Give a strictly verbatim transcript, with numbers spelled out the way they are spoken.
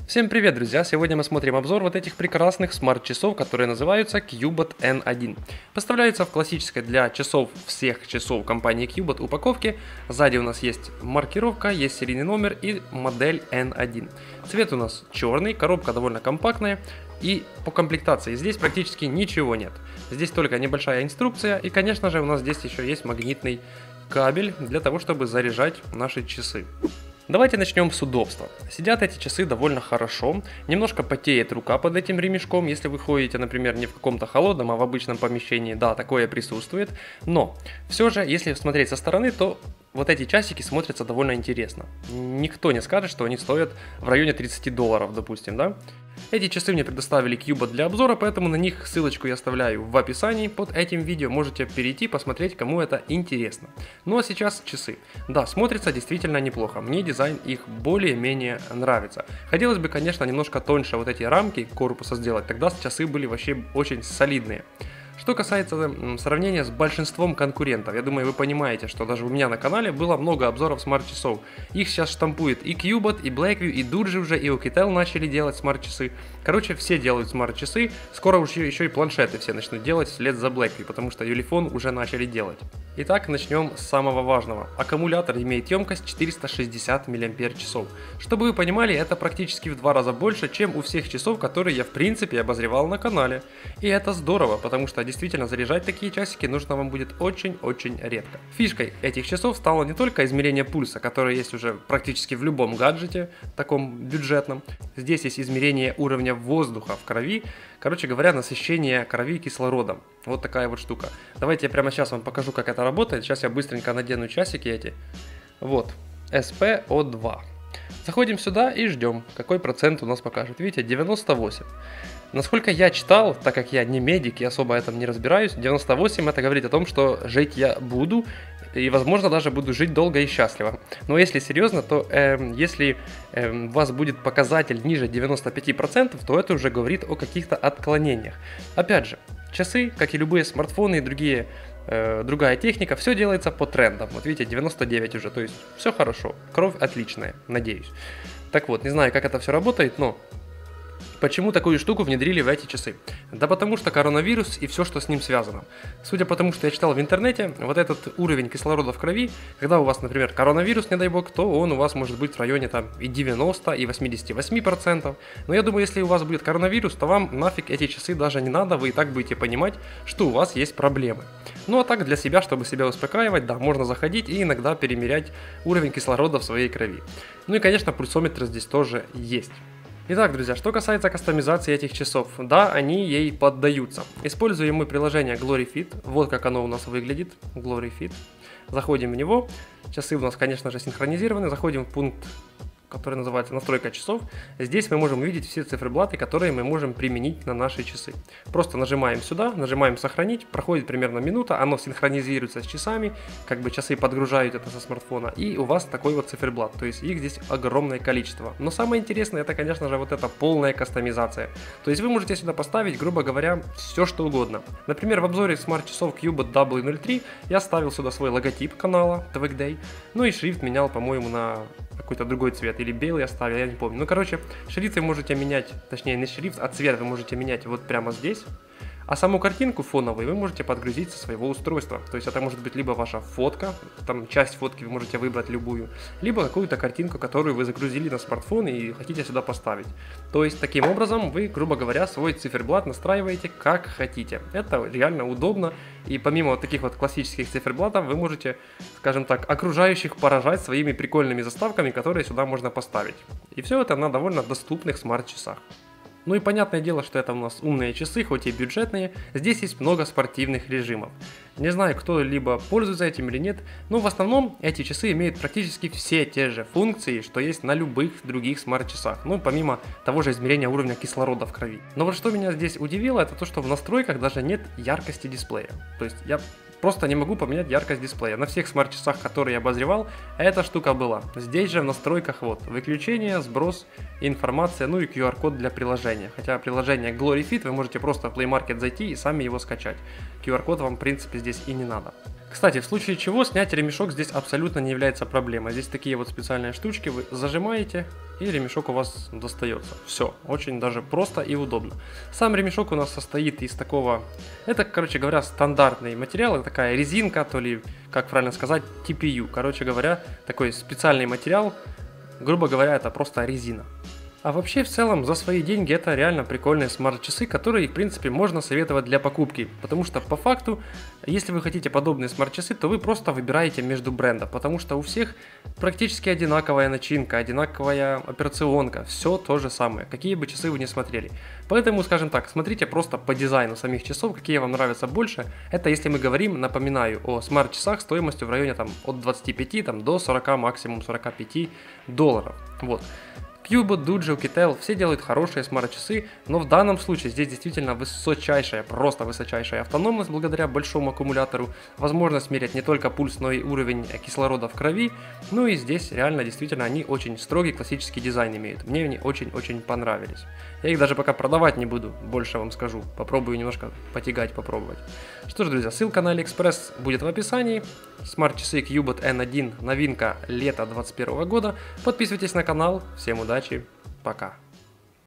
Всем привет, друзья! Сегодня мы смотрим обзор вот этих прекрасных смарт-часов, которые называются Cubot эн один. Поставляются в классической для часов всех часов компании Cubot упаковке. Сзади у нас есть маркировка, есть серийный номер и модель эн один. Цвет у нас черный, коробка довольно компактная. И по комплектации здесь практически ничего нет. Здесь только небольшая инструкция и, конечно же, у нас здесь еще есть магнитный кабель для того, чтобы заряжать наши часы. Давайте начнем с удобства. Сидят эти часы довольно хорошо, немножко потеет рука под этим ремешком, если вы ходите, например, не в каком-то холодном, а в обычном помещении, да, такое присутствует. Но все же, если смотреть со стороны, то вот эти часики смотрятся довольно интересно. Никто не скажет, что они стоят в районе тридцати долларов, допустим, да? Эти часы мне предоставили Cubot для обзора, поэтому на них ссылочку я оставляю в описании под этим видео. Можете перейти, посмотреть, кому это интересно. Ну а сейчас часы. Да, смотрится действительно неплохо. Мне дизайн их более-менее нравится. Хотелось бы, конечно, немножко тоньше вот эти рамки корпуса сделать, тогда часы были вообще очень солидные. Что касается сравнения с большинством конкурентов, я думаю, вы понимаете, что даже у меня на канале было много обзоров смарт-часов. Их сейчас штампует и Cubot, и Blackview, и Doogee уже, и Oukitel начали делать смарт-часы. Короче, все делают смарт-часы, скоро уже еще и планшеты все начнут делать вслед за Blackview, потому что Ulefone уже начали делать. Итак, начнем с самого важного. Аккумулятор имеет емкость четыреста шестьдесят миллиампер-часов. Чтобы вы понимали, это практически в два раза больше, чем у всех часов, которые я в принципе обозревал на канале. И это здорово, потому что действительно заряжать такие часики нужно вам будет очень-очень редко. Фишкой этих часов стало не только измерение пульса, которое есть уже практически в любом гаджете, таком бюджетном. Здесь есть измерение уровня воздуха в крови, короче говоря, насыщение крови кислородом. Вот такая вот штука. Давайте я прямо сейчас вам покажу, как это работает. Сейчас я быстренько надену часики эти. Вот, эс пи о два. Заходим сюда и ждем, какой процент у нас покажет. Видите, девяносто восемь. Насколько я читал, так как я не медик и особо этом не разбираюсь, девяносто восемь это говорит о том, что жить я буду и, возможно, даже буду жить долго и счастливо. Но если серьезно, то э, если э, у вас будет показатель ниже девяноста пяти процентов, то это уже говорит о каких-то отклонениях. Опять же, часы, как и любые смартфоны и другие, э, другая техника, все делается по трендам. Вот видите, девяносто девять уже, то есть все хорошо, кровь отличная, надеюсь. Так вот, не знаю, как это все работает, но... Почему такую штуку внедрили в эти часы? Да потому что коронавирус и все, что с ним связано. Судя по тому, что я читал в интернете, вот этот уровень кислорода в крови, когда у вас, например, коронавирус, не дай бог, то он у вас может быть в районе там и девяноста, и восьмидесяти восьми процентов. Но я думаю, если у вас будет коронавирус, то вам нафиг эти часы даже не надо, вы и так будете понимать, что у вас есть проблемы. Ну а так для себя, чтобы себя успокаивать, да, можно заходить и иногда перемерять уровень кислорода в своей крови. Ну и, конечно, пульсометр здесь тоже есть. Итак, друзья, что касается кастомизации этих часов, да, они ей поддаются. Используем мы приложение GloryFit, вот как оно у нас выглядит, GloryFit. Заходим в него, часы у нас, конечно же, синхронизированы, заходим в пункт, который называется настройка часов. Здесь мы можем увидеть все циферблаты, которые мы можем применить на наши часы. Просто нажимаем сюда, нажимаем сохранить, проходит примерно минута, оно синхронизируется с часами, как бы часы подгружают это со смартфона, и у вас такой вот циферблат, то есть их здесь огромное количество. Но самое интересное, это, конечно же, вот эта полная кастомизация. То есть вы можете сюда поставить, грубо говоря, все что угодно. Например, в обзоре смарт-часов Cubot дабл ю ноль три я ставил сюда свой логотип канала Tweakday, ну и шрифт менял, по-моему, на какой-то другой цвет, или белый оставил, я не помню. Ну, короче, шрифт вы можете менять, точнее не шрифт, а цвет вы можете менять вот прямо здесь. А саму картинку фоновую вы можете подгрузить со своего устройства. То есть это может быть либо ваша фотка, там часть фотки вы можете выбрать любую, либо какую-то картинку, которую вы загрузили на смартфон и хотите сюда поставить. То есть таким образом вы, грубо говоря, свой циферблат настраиваете как хотите. Это реально удобно. И помимо вот таких вот классических циферблатов, вы можете, скажем так, окружающих поражать своими прикольными заставками, которые сюда можно поставить. И все это на довольно доступных смарт-часах. Ну и понятное дело, что это у нас умные часы, хоть и бюджетные, здесь есть много спортивных режимов. Не знаю, кто либо пользуется этим или нет, но в основном эти часы имеют практически все те же функции, что есть на любых других смарт-часах, ну помимо того же измерения уровня кислорода в крови. Но вот что меня здесь удивило, это то, что в настройках даже нет яркости дисплея. То есть я просто не могу поменять яркость дисплея. На всех смарт-часах, которые я обозревал, эта штука была. Здесь же в настройках вот выключение, сброс, информация, ну и ку ар код для приложения. Хотя приложение GloryFit вы можете просто в Play Market зайти и сами его скачать. ку ар код вам в принципе здесь и не надо. Кстати, в случае чего снять ремешок здесь абсолютно не является проблемой. Здесь такие вот специальные штучки, вы зажимаете, и ремешок у вас достается. Все, очень даже просто и удобно. Сам ремешок у нас состоит из такого, это, короче говоря, стандартный материал, это такая резинка, то ли, как правильно сказать, ти пи ю. Короче говоря, такой специальный материал, грубо говоря, это просто резина. А вообще, в целом, за свои деньги это реально прикольные смарт-часы, которые, в принципе, можно советовать для покупки. Потому что, по факту, если вы хотите подобные смарт-часы, то вы просто выбираете между брендов. Потому что у всех практически одинаковая начинка, одинаковая операционка. Все то же самое, какие бы часы вы ни смотрели. Поэтому, скажем так, смотрите просто по дизайну самих часов, какие вам нравятся больше. Это если мы говорим, напоминаю, о смарт-часах стоимостью в районе там, от двадцати пяти там, до сорока, максимум сорока пяти долларов. Вот. Cubot, Doogee, Oukitel, все делают хорошие смарт-часы, но в данном случае здесь действительно высочайшая, просто высочайшая автономность благодаря большому аккумулятору, возможность мерять не только пульс, но и уровень кислорода в крови, ну и здесь реально действительно они очень строгий классический дизайн имеют, мне они очень-очень понравились. Я их даже пока продавать не буду, больше вам скажу, попробую немножко потягать, попробовать. Что ж, друзья, ссылка на AliExpress будет в описании, смарт-часы Cubot эн один, новинка лета двадцать первого года, подписывайтесь на канал, всем удачи. Пока.